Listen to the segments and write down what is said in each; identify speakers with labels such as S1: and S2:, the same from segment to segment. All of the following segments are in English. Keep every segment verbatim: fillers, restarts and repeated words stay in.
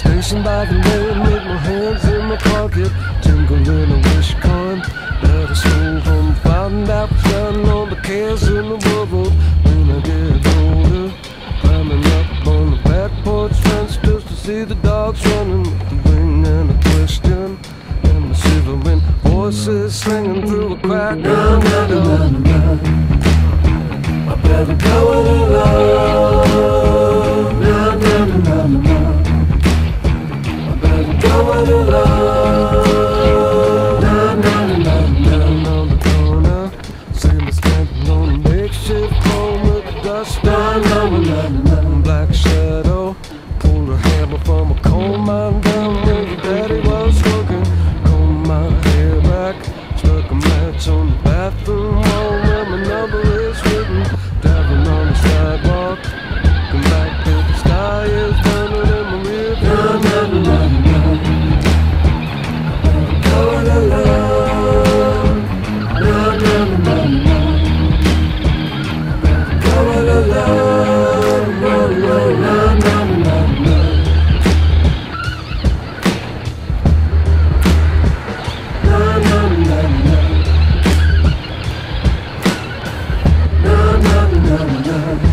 S1: station by the lane with my hands in my pocket, jingling a wish coin that I stole from the fountain that was down on the cares in the world. When I get older, climbing up on the back porch fence just to see the dogs running with the ring and a question, and the shivering voices singing through a crack. Na, na, na, na, na. I better go it alone. Na, na, na, na, na. I better go it alone. Na, na, na, na, na. On the corner, see me standing on a makeshift home with the dust. Na, na, na, na, na. Black shadow, pulled a hammer from a coal mine down where the daddy was smoking. Combed my hair back, struck a match on the bathroom wall where my number is written. Driving on the sidewalk, looking back till the sky is burning in my rear view. Na, na, na, na, na. Go it alone. Na, na, na, na, na. Go it alone. Na, na, na, na, na. Na, na, na, na. Na, na, na, na.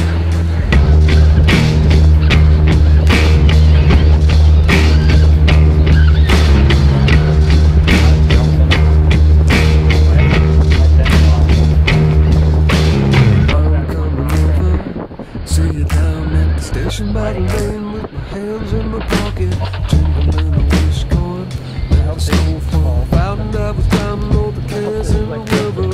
S1: See you down at the station by the lane with my hands in my pocket, jingling a wish coin that I stole from a fountain that was down on the cares in the river.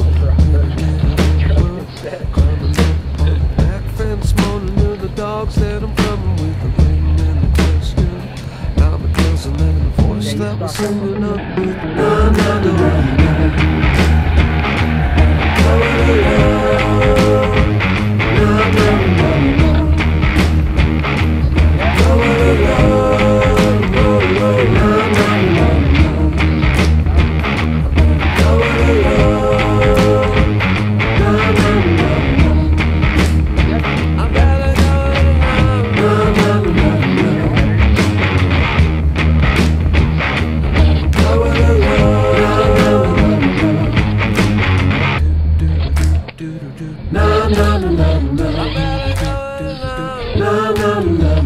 S1: Climbing up on the back fence, moaning to the dogs that I'm coming with the ring and the question. Now my cousin and the voice that was singing up with na, na, na, na. Go it alone. Na, na, na, na. Go it alone. Go it alone. Na, na, na, na. Go it alone. Na, na, na, na. I gotta go it alone. Na, na, na, na. Go it alone. Na, na, na, na. Na, na, na, na. Na, na, na.